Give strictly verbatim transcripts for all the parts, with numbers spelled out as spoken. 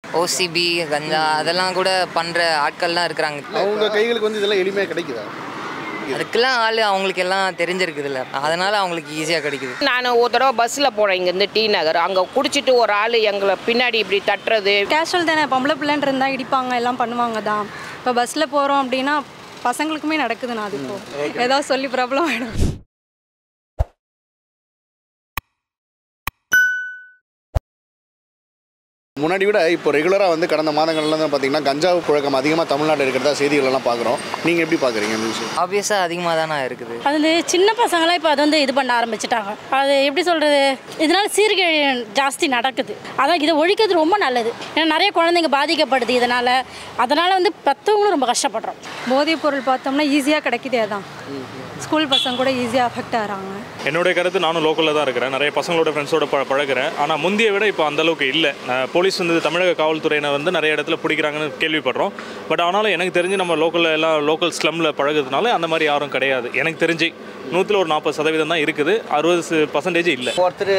OCB கஞ்சா அதெல்லாம் கூட பண்ணுற ஆட்கள்லாம் இருக்கிறாங்க. அவங்க கைகளுக்கு வந்து இதெல்லாம் எளிமையாக கிடைக்குதா? அதுக்கெல்லாம் ஆள் அவங்களுக்கு எல்லாம் தெரிஞ்சிருக்குதுல்ல, அதனால் அவங்களுக்கு ஈஸியாக கிடைக்குது. நான் ஒரு தடவை பஸ்ஸில் போகிறேன் இங்கேருந்து டி நகர். அங்கே குடிச்சிட்டு ஒரு ஆள் எங்களை பின்னாடி இப்படி தட்டுறது. கேஷுவல் தானே, பொம்பளை பிள்ளைன்னு இருந்தால் இடிப்பாங்க எல்லாம் பண்ணுவாங்க தான். இப்போ பஸ்ஸில் போகிறோம் அப்படின்னா பசங்களுக்குமே நடக்குதுண்ணா. அது இப்போ ஏதாவது சொல்லி ப்ராப்ளம் ஆகிடும். முன்னாடி விட இப்போ ரெகுலராக வந்து கடந்த மாதங்கள்லாம் தான் பார்த்தீங்கன்னா கஞ்சா புழக்கம் அதிகமாக தமிழ்நாட்டில் இருக்கிறதா செய்திகளெல்லாம் பார்க்குறோம். நீங்கள் எப்படி பார்க்குறீங்க இந்த விஷயம்? ஆப்வியஸாக அதிகமாக தானே இருக்குது. அது வந்து சின்ன பசங்களாம் இப்போ அது வந்து இது பண்ண ஆரம்பிச்சிட்டாங்க. அது எப்படி சொல்கிறது, இதனால் சீர்கேடு ஜாஸ்தி நடக்குது. அதான் இதை ஒழிக்கிறது ரொம்ப நல்லது. ஏன்னா நிறைய குழந்தைங்க பாதிக்கப்படுது இதனால். அதனால் வந்து பெற்றவங்களும் ரொம்ப கஷ்டப்படுறோம். போதைப் பொருள் பார்த்தோம்னா ஈஸியாக கிடைக்குதே தான். ஸ்கூல் பசங்க கூட ஈஸியாக அஃபெக்ட் ஆகிறாங்க. என்னுடைய கருத்து, நானும் லோக்கலில் தான் இருக்கிறேன், நிறைய பசங்களோட ஃப்ரெண்ட்ஸோட ப பழகிறேன் ஆனால் முந்தைய விட இப்போ அந்தளவுக்கு இல்லை. போலீஸ் வந்து தமிழக காவல்துறையினை வந்து நிறைய இடத்துல பிடிக்கிறாங்கன்னு கேள்விப்படுறோம். பட் ஆனாலும் எனக்கு தெரிஞ்சு நம்ம லோக்கலில் எல்லாம் லோக்கல் ஸ்லம்மில் பழகுறதுனால அந்த மாதிரி யாரும் கிடையாது. எனக்கு தெரிஞ்சு நூற்றில் ஒரு நாற்பது சதவீதம் தான் இருக்குது, அறுபது பர்சன்டேஜ் இல்லை. ஒருத்தர்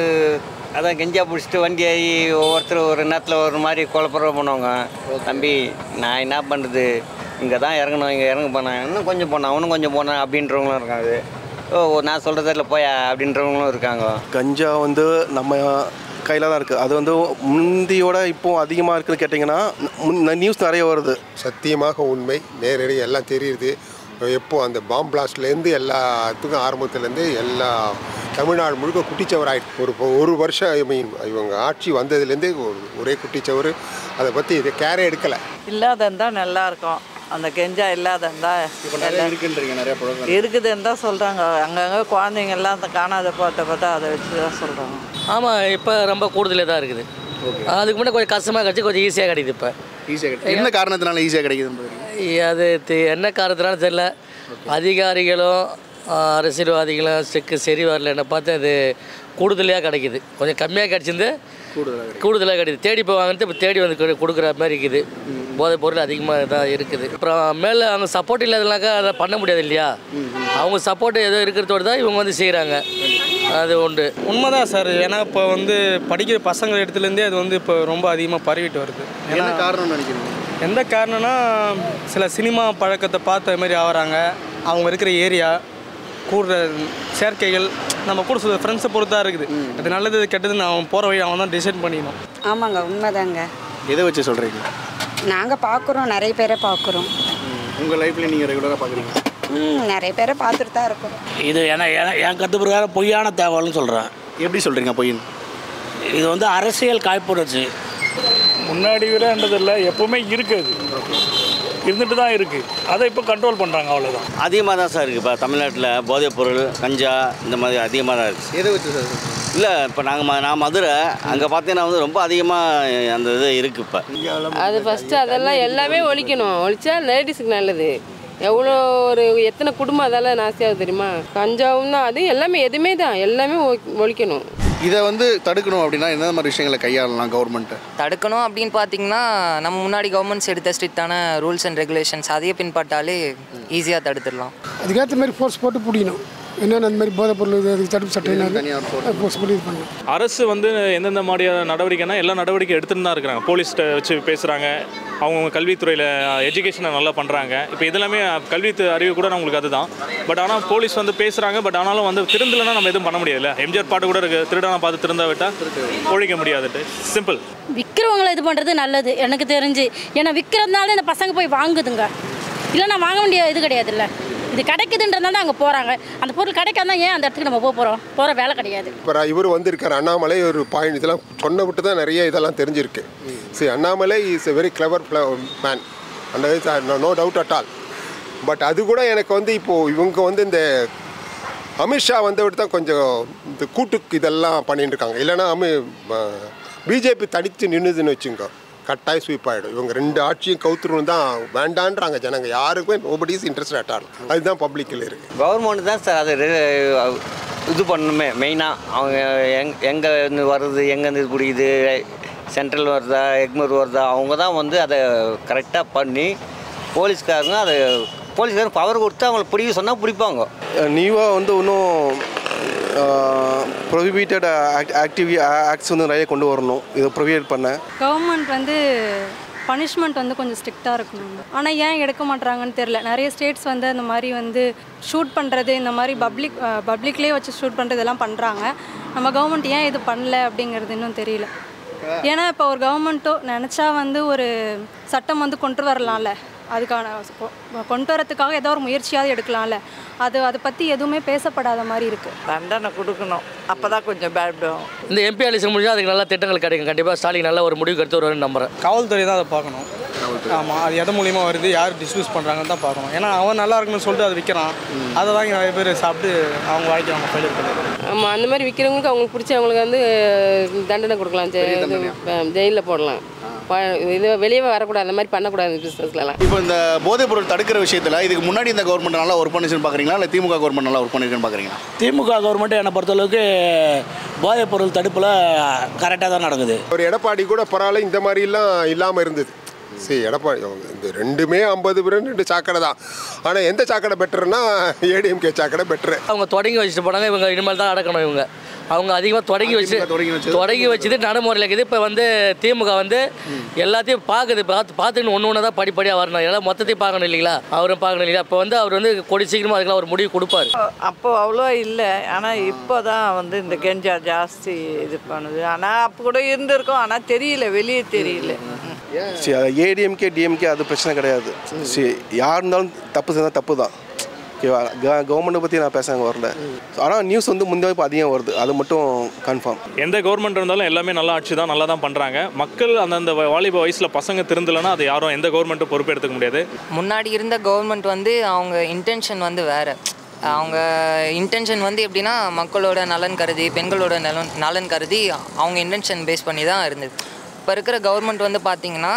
அதான் கெஞ்சா பிடிச்சிட்டு வண்டி ஆகி ஒவ்வொருத்தர் ஒரு நேரத்தில் ஒரு மாதிரி குழப்பம் பண்ணுவாங்க. தம்பி நான் என்ன பண்ணுறது, இங்கே தான் இறங்கணும், இங்கே இறங்க போனேன், இன்னும் கொஞ்சம் போனேன், அவனும் கொஞ்சம் போனேன் அப்படின்றவங்களும் இருக்காங்க. ஓ நான் சொல்கிறதில்ல போயா அப்படின்றவங்களும் இருக்காங்க. கஞ்சா வந்து நம்ம கையில் தான் இருக்குது. அது வந்து முந்தியோட இப்போது அதிகமாக இருக்குதுன்னு கேட்டிங்கன்னா நியூஸ் நிறைய வருது. சத்தியமாக உண்மை, நேரடி எல்லாம் தெரியுது. எப்போது அந்த பாம் பிளாஸ்ட்லேருந்து எல்லாத்துக்கும் ஆரம்பத்துலேருந்து எல்லா தமிழ்நாடு முழுக்க குட்டிச்சவராயிட்டு ஒரு ஒரு வருஷம் ஐ மீன் இவங்க ஆட்சி வந்ததுலேருந்தே ஒரே குட்டிச்சவர். அதை பற்றி இது கேரே எடுக்கலை. இல்லாதந்தா நல்லா இருக்கும். அந்த கெஞ்சா இல்லாதந்தா இருக்குன்றீங்க, நிறைய பழக்கம் இருக்குதுன்னு தான் சொல்கிறாங்க. அங்கங்கே குழந்தைங்க எல்லாம் அந்த காணாத பார்த்த பார்த்தா அதை வச்சு தான் சொல்கிறாங்க. ஆமாம், இப்போ ரொம்ப கூடுதலே தான் இருக்குது. அதுக்கு முன்னாடி கொஞ்சம் கஷ்டமாக கிடச்சி கொஞ்சம் ஈஸியாக கிடைக்குது. இப்போ ஈஸியாக கிடைக்கும். என்ன காரணத்தினால ஈஸியாக கிடைக்குது? அது என்ன காரணத்தினால தெரியல. அதிகாரிகளும் அரசியல்வாதிகளும் செக்கு சரி வரல, என்னை பார்த்து அது கூடுதலாக கிடைக்குது. கொஞ்சம் கம்மியாக கிடச்சிருந்து கூடுதலாக கிடைக்குது. தேடி போவாங்கன்ட்டு இப்போ தேடி வந்து கொடுக்குற மாதிரி இருக்குது. போதைப் பொருள் அதிகமாக தான் இருக்குது. அப்புறம் மேலே அவங்க சப்போர்ட் இல்லாதனாக்கா அதை பண்ண முடியாது இல்லையா. அவங்க சப்போர்ட் ஏதோ இருக்கிறதோடு தான் இவங்க வந்து செய்கிறாங்க. அது உண்டு. உண்மைதான் சார். ஏன்னா இப்போ வந்து படிக்கிற பசங்க இடத்துலேருந்தே அது வந்து இப்போ ரொம்ப அதிகமாக பரவிட்டு வருது. என்ன காரணம் நினைக்கிறீங்க? எந்த காரணம்னா சில சினிமா பழக்கத்தை பார்த்த மாதிரி ஆகிறாங்க. அவங்க இருக்கிற ஏரியா கூடுற சேர்க்கைகள் நம்ம கூட சொல்ல ஃப்ரெண்ட்ஸை பொறுத்து தான் இருக்குது. அது நல்லது கெட்டதுன்னு அவன் போகிற வழி அவன் தான் டிசைட் பண்ணிக்கணும். ஆமாங்க, உண்மைதாங்க. எதை வச்சு சொல்கிறீங்க? நாங்கள் பார்க்குறோம், நிறைய பேரை பார்க்குறோம். உங்கள் லைஃப்பில் நீங்கள் ரெகுலராக பார்க்குறீங்க? ம் நிறைய பேரை பார்த்துட்டு தான் இருக்கிறோம். இது ஏன்னா என் கருத்து பிரகாரம் பொய்யான தேவைன்னு சொல்கிறேன். எப்படி சொல்கிறீங்க பொய்ன்னு? இது வந்து அரசியல் காழ்ப்புணர்ச்சி. முன்னாடி விடன்றதில்லை, எப்போவுமே இருக்குது, இருந்துட்டு தான் இருக்குது. அதை இப்போ கண்ட்ரோல் பண்ணுறாங்க, அவ்வளோதான். அதிகமாக தான் சார் இருக்குது இப்போ தமிழ்நாட்டில் போதைப் பொருள் கஞ்சா இந்த மாதிரி அதிகமாக தான் இருக்குது. எதை வச்சு சார்? இல்லை இப்போ நாங்கள் நான் மதுரை, அங்கே பார்த்தீங்கன்னா வந்து ரொம்ப அதிகமாக அந்த இது இருக்குது. இப்போ அது ஃபஸ்ட்டு அதெல்லாம் எல்லாமே ஒழிக்கணும். ஒழிச்சா லேடிஸுக்கு நல்லது. எவ்வளோ ஒரு எத்தனை குடும்பம் அதெல்லாம் நாசியாகுது தெரியுமா. கஞ்சாவும் தான், அது எல்லாமே எதுவுமே தான், எல்லாமே ஒழிக்கணும். இதை வந்து தடுக்கணும் அப்படின்னா என்ன மாதிரி விஷயங்களை கையாளலாம் கவர்மெண்ட்டு? தடுக்கணும் அப்படின்னு பார்த்தீங்கன்னா நம்ம முன்னாடி கவர்மெண்ட்ஸ் எடுத்த ஸ்ட்ரிக்டான ரூல்ஸ் அண்ட் ரெகுலேஷன்ஸ் அதையே பின்பற்றாலே ஈஸியாக தடுத்துடலாம். அதுக்கேற்ற மாதிரி ஃபோர்ஸ் போட்டு பிடிக்கணும். என்னென்ன அந்த மாதிரி போதைப் பொருள் தடுப்பு சட்டம் போர்ஸ் பண்ணி இது பண்ணணும். அரசு வந்து எந்தெந்த மாதிரியான நடவடிக்கைனா எல்லா நடவடிக்கை எடுத்துகிட்டு தான் இருக்கிறாங்க. போலீஸ்கிட்ட வச்சு பேசுகிறாங்க, அவங்கவுங்க கல்வித்துறையில் எஜுகேஷனை நல்லா பண்ணுறாங்க. இப்போ இதெல்லாமே கல்வி அறிவு கூட நம்மளுக்கு அதுதான். பட் ஆனால் போலீஸ் வந்து பேசுகிறாங்க. பட் ஆனாலும் வந்து திருந்தலைன்னா நம்ம எதுவும் பண்ண முடியாதுல்ல. எம்ஜிஆர் பாட்டு கூட இருக்குது, திருடான பார்த்து திருந்தா விட்டால் ஒழிக்க முடியாதுட்டு. சிம்பிள். விற்கிறவங்களை இது பண்ணுறது நல்லது எனக்கு தெரிஞ்சு. ஏன்னா விற்கிறதுனால இந்த பசங்க போய் வாங்குதுங்க. இல்லைன்னா வாங்க வேண்டிய இது கிடையாது. இல்லை இது கிடைக்குதுன்றதுனால தான் அங்கே போகிறாங்க. அந்த பொருள் கிடைக்காதான் ஏன் அந்த இடத்துக்கு நம்ம போக போகிறோம்? போகிற வேலை கிடையாது. இப்போ இவர் வந்திருக்கார் அண்ணாமலை, ஒரு பாயிண்ட் இதெல்லாம் சொன்ன விட்டு தான் நிறைய இதெல்லாம் தெரிஞ்சிருக்கு. சரி, Annamalai is a very clever man, அந்த no doubt at all. But அது கூட எனக்கு வந்து இப்போது இவங்க வந்து இந்த அமித்ஷா வந்த விட்டு தான் கொஞ்சம் இந்த கூட்டுக்கு இதெல்லாம் பண்ணிட்டு இருக்காங்க. இல்லைன்னா அமி பிஜேபி தடித்து நின்றுதுன்னு வச்சுங்க, கட்டாயம் ஸ்வீப் ஆகிடும். இவங்க ரெண்டு ஆட்சியும் கவுத்துருன்னு தான் வேண்டான்றாங்க ஜனங்க. யாருக்குமே nobody is interest at all. அதுதான் பப்ளிக்கில் இருக்குது. கவர்மெண்ட் தான் சார் அது இது பண்ணணுமே மெயினாக. அவங்க எங் எங்கே வருது, எங்கேருந்து இது பிடிக்குது, சென்ட்ரல் வருதா எக்மூர் வருதா, அவங்க தான் வந்து அதை கரெக்டாக பண்ணி போலீஸ்காரங்க அதை போலீஸ்காரங்க பவர் கொடுத்து அவங்களை பிடிக்க சொன்னால் பிடிப்பாங்க. நியூவாக வந்து இன்னும் ப்ரொஹிபிட்டட் ஆக்டிவி ஆக்ட்ஸ் வந்து நிறைய கொண்டு வரணும். இதை ப்ரொஹிபிட் பண்ண கவர்மெண்ட் வந்து பனிஷ்மெண்ட் வந்து கொஞ்சம் ஸ்ட்ரிக்டாக இருக்கணும். ஆனால் ஏன் எடுக்க மாட்றாங்கன்னு தெரில. நிறைய ஸ்டேட்ஸ் வந்து அந்த மாதிரி வந்து ஷூட் பண்ணுறது, இந்த மாதிரி பப்ளிக் பப்ளிக்லேயே வச்சு ஷூட் பண்ணுறது இதெல்லாம் பண்ணுறாங்க. நம்ம கவர்மெண்ட் ஏன் இது பண்ணல அப்படிங்கிறது இன்னும் தெரியல. ஏன்னா இப்போ ஒரு கவர்மெண்ட்டோ நினச்சா வந்து ஒரு சட்டம் வந்து கொண்டு வரலாம்ல, அதுக்கான கொண்டு வரத்துக்காக ஏதோ ஒரு முயற்சியாவது எடுக்கலாம்ல. அது அதை பற்றி எதுவுமே பேசப்படாத மாதிரி இருக்குது. தண்டனை கொடுக்கணும், அப்போ தான் கொஞ்சம் பயப்படும். இந்த எம்பி எலெக்ஷன் முடிஞ்சால் அதுக்கு நல்ல திட்டங்கள் கிடைக்கும். கண்டிப்பாக ஸ்டாலின் நல்ல ஒரு முடிவு எடுத்து வருவாருன்னு நம்புறேன். காவல்துறை தான் அதை பார்க்கணும். ஆமாம், அது எது மூலியமாக வருது, யார் டிஸ்யூஸ் பண்ணுறாங்கன்னு தான் பார்க்கணும். ஏன்னா அவன் நல்லா இருக்குன்னு சொல்லிட்டு அதை விற்கிறான், அதை வாங்கி நிறைய பேர் சாப்பிட்டு அவங்க வாழ்க்கை அவங்க ஃபெயிலியர் பண்ணுறாங்க. ஆமாம், அந்த மாதிரி விற்கிறவங்களுக்கு அவங்களுக்கு பிடிச்ச அவங்களுக்கு வந்து தண்டனை கொடுக்கலாம், ஜெயிலில் போடலாம். இது வெளியே வரக்கூடாது, அந்த மாதிரி பண்ணக்கூடாது பிஸ்னஸ்லாம். இப்போ இந்த போதைப் பொருள் தடுக்கிற விஷயத்தில் இதுக்கு முன்னாடி இந்த கவர்மெண்ட் நல்லா ஒர்க் பண்ணிச்சுன்னு பார்க்குறீங்களா, இல்லை திமுக கவர்மெண்ட் நல்லா ஒர்க் பண்ணிருக்குன்னு பார்க்குறீங்களா? திமுக கவர்மெண்ட் என்னை பொறுத்தளவுக்கு போதைப் பொருள் தடுப்பில் கரெக்டாக தான் நடக்குது. ஒரு எடப்பாடி கூட பரவாயில்ல, இந்த மாதிரிலாம் இல்லாமல் இருந்தது. சரி, எடப்பாடி இந்த ரெண்டுமே ஐம்பது பேர் ரெண்டு சாக்கடை தான். ஆனால் எந்த சாக்கடை பெட்டர்னா ஏடிஎம்கே சாக்கடை பெட்டரு. அவங்க தொடங்கி வச்சுட்டு போனாங்க, இவங்க இனிமேல் தான் அடக்கணும். இவங்க அவங்க அதிகமாக தொடங்கி வச்சு தொடங்கி வச்சுட்டு நடைமுறையில் இருக்குது. இப்போ வந்து திமுக வந்து எல்லாத்தையும் பார்க்குது, பார்த்து பார்த்துன்னு ஒன்று ஒன்று தான் படிப்படியாக வரணும். எல்லாம் மொத்தத்தையும் பார்க்கணும் இல்லைங்களா, அவரும் பார்க்கணும் இல்லைங்களா. இப்போ வந்து அவர் வந்து கொடி சீக்கிரமாக அதுக்கெல்லாம் ஒரு முடிவு கொடுப்பாரு. அப்போ அவ்வளோ இல்லை, ஆனால் இப்போ தான் வந்து இந்த கெஞ்சா ஜாஸ்தி இது பண்ணுது. ஆனால் அப்போ கூட இருந்திருக்கும், ஆனால் தெரியல, வெளியே தெரியல. சரி, ஏடிஎம்கே டிஎம்கே அது பிரச்சனை கிடையாது. சரி, யார் இருந்தாலும் தப்பு செஞ்சால் தப்பு தான். ஓகேவா, கவர்மெண்ட்டை பற்றி நான் பேசுகிறேன் வரல. ஆனால் நியூஸ் வந்து முந்தைய இப்போ அதிகம் வருது, அது மட்டும் கன்ஃபார்ம். எந்த கவர்மெண்ட் இருந்தாலும் எல்லாமே நல்லா ஆட்சி தான், நல்லா தான் பண்ணுறாங்க. மக்கள் அந்தந்த வாலிப வயசில் பசங்க திருந்தலைன்னா அது யாரும் எந்த கவர்மெண்ட்டும் பொறுப்பெடுத்துக்க முடியாது. முன்னாடி இருந்த கவர்மெண்ட் வந்து அவங்க இன்டென்ஷன் வந்து வேறு. அவங்க இன்டென்ஷன் வந்து எப்படின்னா மக்களோட நலன் கருதி, பெண்களோட நலன் நலன் கருதி அவங்க இன்டென்ஷன் பேஸ் பண்ணி தான் இருந்தது. இப்போ இருக்கிற கவர்மெண்ட் வந்து பார்த்திங்கன்னா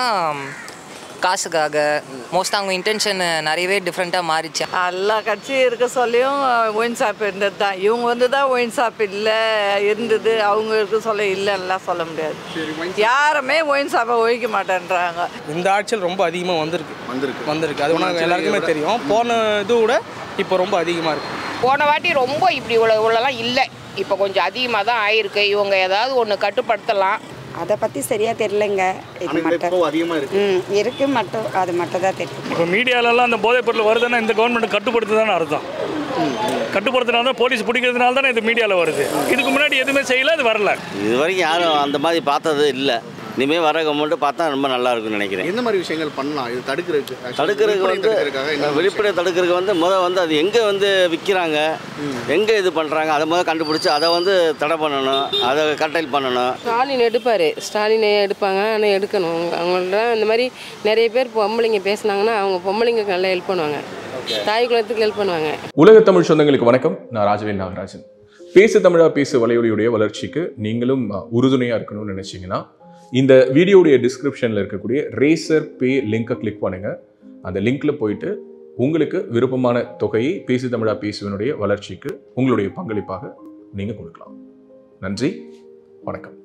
காசுக்காக மோஸ்ட்டாக அவங்க இன்டென்ஷன் நிறையவே டிஃப்ரெண்ட்டாக மாறிச்சு. எல்லா கட்சியும் இருக்க சொல்லியும் ஒயின் ஷாப் இருந்தது தான். இவங்க வந்து தான் ஒயின் ஷாப் இல்லை இருந்தது, அவங்க இருக்க சொல்ல இல்லைன்னெலாம் சொல்ல முடியாது. யாருமே ஒயின் ஷாப்பை ஒழிக்க மாட்டேன்றாங்க. இந்த ஆட்சியில் ரொம்ப அதிகமாக வந்திருக்கு வந்திருக்கு வந்திருக்கு அது ஒன்று எல்லாருக்குமே தெரியும். போன இது விட இப்போ ரொம்ப அதிகமாக இருக்குது. போன வாட்டி ரொம்ப இப்படி இவ்வளோ இவ்வளோலாம் இல்லை, இப்போ கொஞ்சம் அதிகமாக தான் ஆயிருக்கு. இவங்க ஏதாவது ஒன்று கட்டுப்படுத்தலாம். அதை பற்றி சரியாக தெரியலைங்க. இது மட்டும் அதிகமாக இருக்கு ம் இருக்கு மட்டும் அது மட்டும் தான் தெரியும். இப்போ மீடியாலெல்லாம் அந்த போதைப் பொருள் வருதுன்னா இந்த கவர்மெண்ட் கட்டுப்படுத்து தானே அர்த்தம். கட்டுப்படுத்தினால தான் போலீஸ் பிடிக்கிறதுனால தானே இது மீடியாவில் வருது. இதுக்கு முன்னாடி எதுவுமே செய்யல, அது வரல. இது வரைக்கும் யாரும் அந்த மாதிரி பார்த்தது இல்லை. இனிமேல் வர கவர்மெண்ட்டு பார்த்தா ரொம்ப நல்லா இருக்கும்னு நினைக்கிறேன். எந்த மாதிரி விஷயங்கள் பண்ணலாம் இது தடுக்கிறதுக்கு? தடுக்கிறதுக்கு வந்து வெளிப்படை தடுக்கிறதுக்கு வந்து முதல் வந்து அது எங்கே வந்து விற்கிறாங்க, எங்கே இது பண்ணுறாங்க, அதை முதல் கண்டுபிடிச்சி அதை வந்து தடை பண்ணணும், அதை கட்டைல் பண்ணணும். ஸ்டாலின் எடுப்பார், ஸ்டாலின் எடுப்பாங்க. ஆனால் எடுக்கணும். அவங்கள்ட்ட இந்த மாதிரி நிறைய பேர் பொம்பளைங்க பேசுனாங்கன்னா அவங்க பொம்பளைங்க நல்லா ஹெல்ப் பண்ணுவாங்க, தாய் குலத்துக்கு ஹெல்ப் பண்ணுவாங்க. உலக தமிழ் சொந்தங்களுக்கு வணக்கம். நான் ராஜவேல் நாகராஜன். பேசு தமிழா பேசு வலையொலியுடைய வளர்ச்சிக்கு நீங்களும் உறுதுணையாக இருக்கணும்னு நினச்சிங்கன்னா இந்த வீடியோடைய டிஸ்கிரிப்ஷனில் இருக்கக்கூடிய ரேசர் பே லிங்கை கிளிக் பண்ணுங்கள். அந்த லிங்க்கில் போயிட்டு உங்களுக்கு விருப்பமான தொகையை பேசு தமிழா பேசுவனுடைய வளர்ச்சிக்கு உங்களுடைய பங்களிப்பாக நீங்கள் கொடுக்கலாம். நன்றி, வணக்கம்.